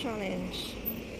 challenge.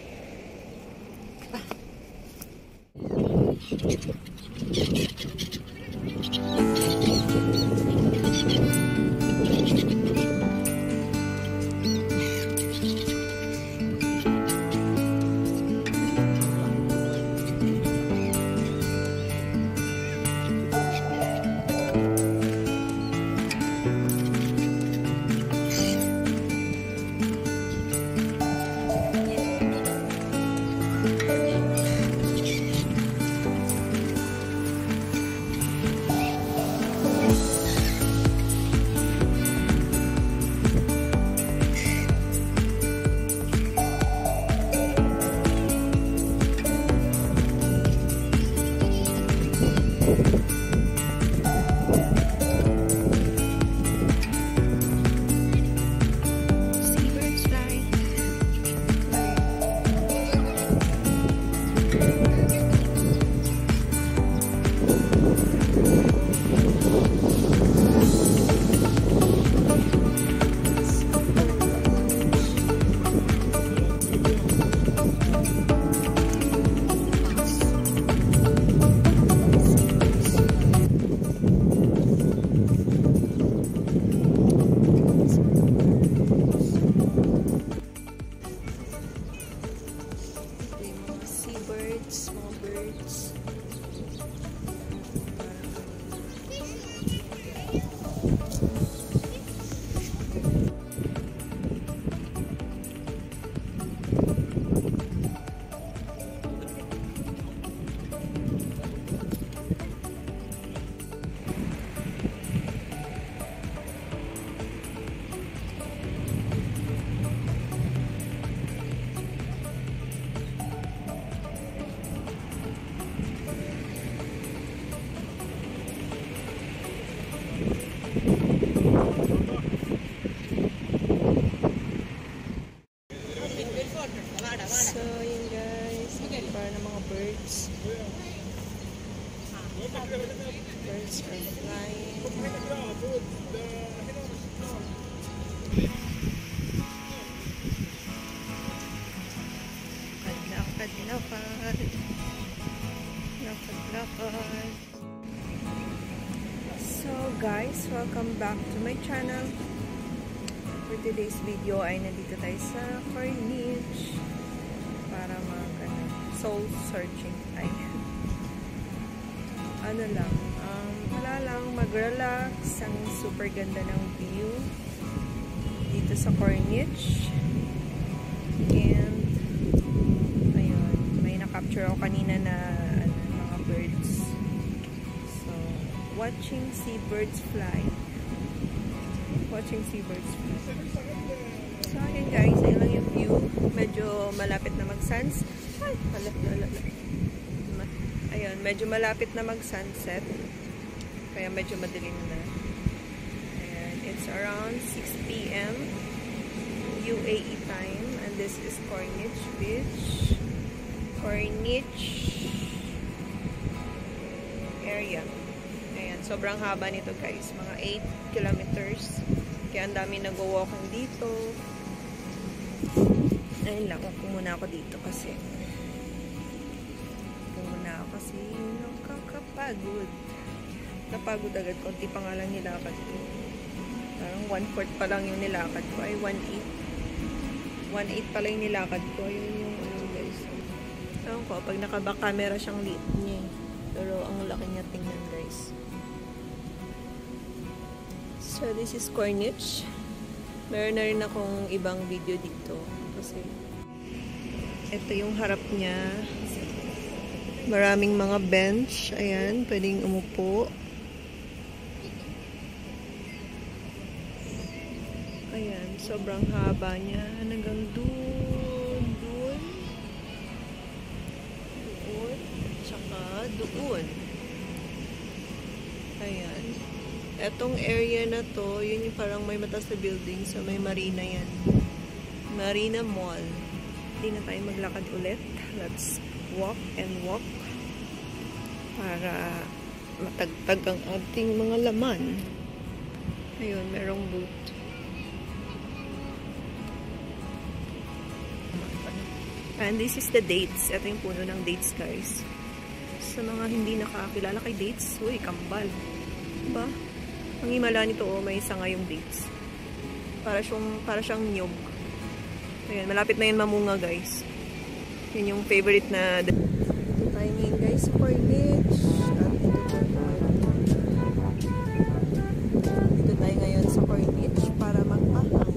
So, yun guys. Para ng mga birds. Birds are flying. Lakad. So guys, welcome back to my channel. For today's video ay nandito tayo sa Corniche para soul searching tayo. Ano lang, wala lang, mag-relax. Ang super ganda ng view dito sa Corniche. And ayun, may na-capture ako kanina na mga birds. So, watching seabirds fly. So, ayun guys, ayun lang yung view. Medyo malapit na mag-suns. Ayun, medyo malapit na mag-sunset. Kaya medyo madilim na. Ayan, it's around 6 PM UAE time. And this is Corniche Beach. Corniche area. Ayan, sobrang haba nito guys. Mga 8 kilometers. Kaya ang dami nag-walking dito. Ayun lang, upo muna ako dito kasi nakakapagod. Napagod agad. Konti pa nga lang nilakad ko. Parang 1/4 pa lang yung nilakad ko. Ay, 1/8. 1/8 pa lang yung nilakad ko. Ayun yung guys. Ewan ko, pag naka-back camera siyang liit niya. Pero ang laki niya tingnan guys. So, this is Corniche. Meron na rin akong ibang video dito. Kasi, ito yung harap niya. Maraming mga bench. Ayan, pwedeng umupo. Ayan, sobrang haba niya. Hanggang doon. Tsaka doon. Ayan. Etong area na to, yun yung parang may mataas na building. So, may marina yan. Marina Mall. Hindi na tayo maglakad ulit. Let's walk para matagtag ang ating mga laman. Ayun, merong boot. And this is the dates. Ito yung puno ng dates, guys. Sa mga hindi nakakilala kay dates, uy, kambal. Diba? Ang himala nito, oh, may sanga yung dates. Para siyang nyog. Ayan, malapit na yun mamunga, guys. Yun yung favorite na... Dito tayo ngayon, guys, sa Corniche. Dito tayo ngayon sa Corniche para magpahang.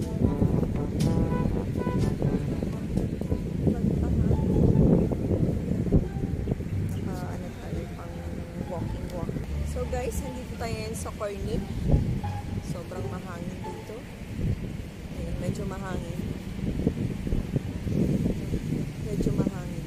So guys, nandito tayo ngayon sa Corniche. Sobrang mahangin dito. Ayan, medyo mahangin. Medyo mahangin.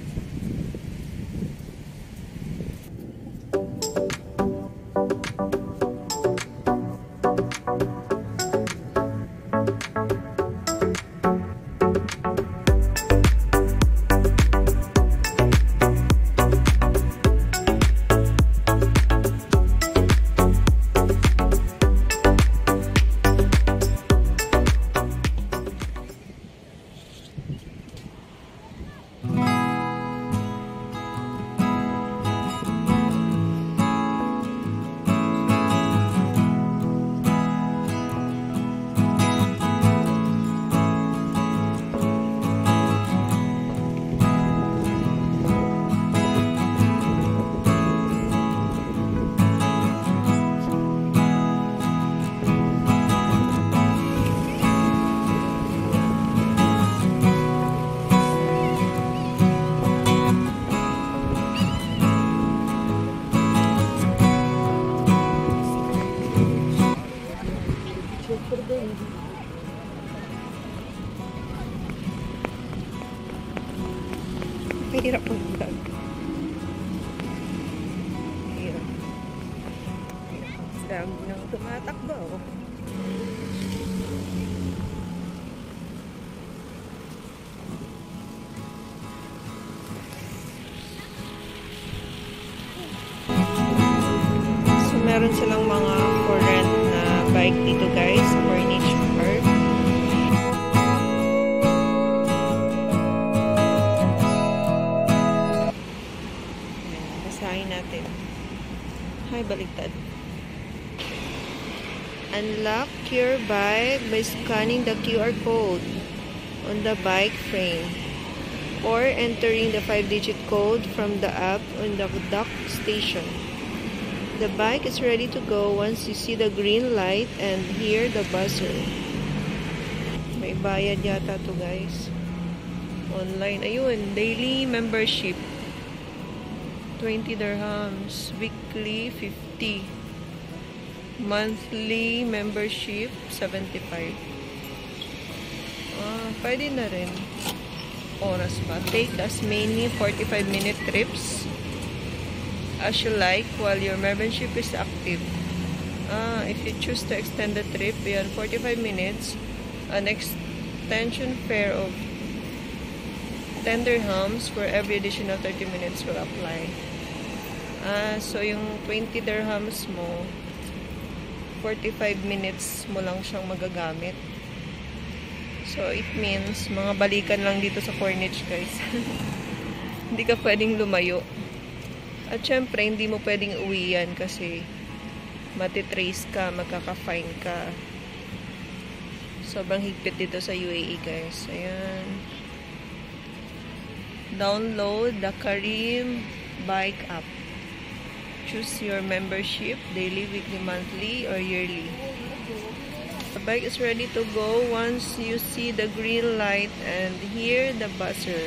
Mahirap ang vlog. Mahirap. Dami nang tumatakbo. So, meron silang mga for rent na bike dito, guys. Corniche Park. Natin. Hi, baliktad. Unlock your bike by scanning the QR code on the bike frame or entering the 5-digit code from the app on the dock station. The bike is ready to go once you see the green light and hear the buzzer. May bayad yata to, guys. Online. Ayun, daily membership. 20 dirhams, weekly 50, monthly membership 75. Pwede na rin. Oras pa. Take as many 45-minute trips as you like while your membership is active. If you choose to extend the trip beyond 45 minutes, an extension fare of 10 dirhams for every additional 30 minutes will apply. So yung 20 dirhams mo, 45 minutes mo lang siyang magagamit. So it means, mga balikan lang dito sa Corniche, guys. Hindi ka pwedeng lumayo. At syempre, hindi mo pwedeng uwian kasi matitrace ka, magkaka-fine ka. Sobrang higpit dito sa UAE, guys. Ayan. Download the Careem Bike app. Choose your membership, daily, weekly, monthly, or yearly. The bike is ready to go once you see the green light and hear the buzzer.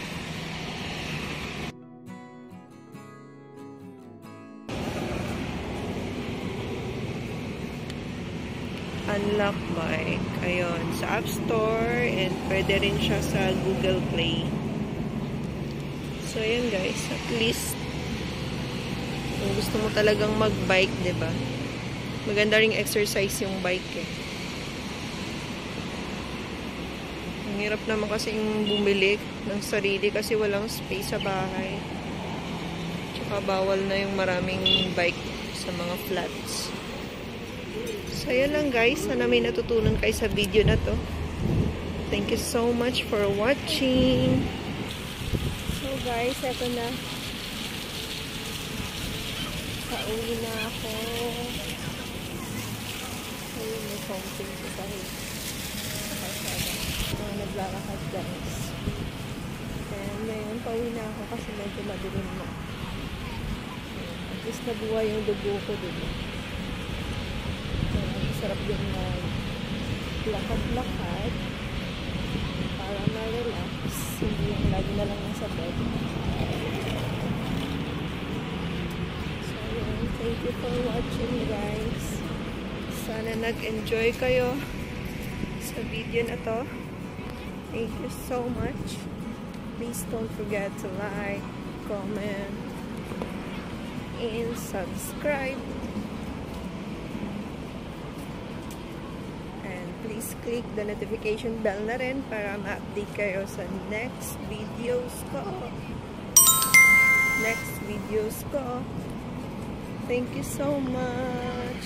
Unlock bike. Ayun, sa App Store and pwede rin siya sa Google Play. So, ayan guys, at least kung gusto mo talagang mag-bike, diba? Maganda ring exercise yung bike eh. Ang hirap naman kasi yung bumili ng sarili kasi walang space sa bahay. Tsaka bawal na yung maraming bike sa mga flats. So, yan lang guys. Sana may natutunan kayo sa video na to. Thank you so much for watching. guys, eto na. Pauwi na ako. Ayun, may fountain sa sahig. Mga naglalakad guys. And ngayon, pauwi na ako kasi medyo madilim na. At least nabuhay yung dugo ko dun. Sarap din na lakad-lakad para ma-relax. Hindi yung lagi na lang nasa bed. So, yun. Thank you for watching, guys. Sana nag-enjoy kayo sa video na to. Thank you so much. Please don't forget to like, comment, and subscribe. And please click the notification bell na rin para ma-update kayo sa next videos ko. Thank you so much.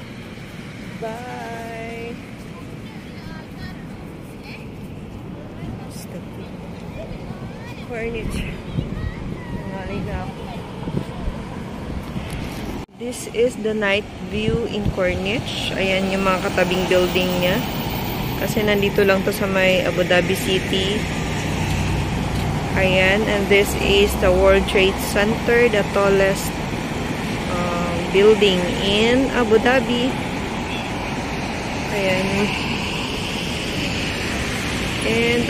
Bye. Corniche. Nangalay na ako. This is the night view in Corniche. Ayan yung mga katabing building niya. Kasi nandito lang to sa may Abu Dhabi City. Ayan. And this is the World Trade Center, the tallest building in Abu Dhabi. Ayan. And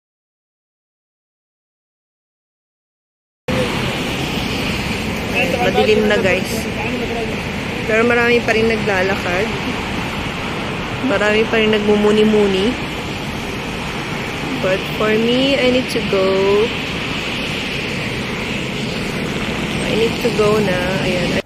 madilim na guys. Pero marami pa rin naglalakad. Marami pa rin nagmumuni-muni. But for me, I need to go. I need to go na. Ayan.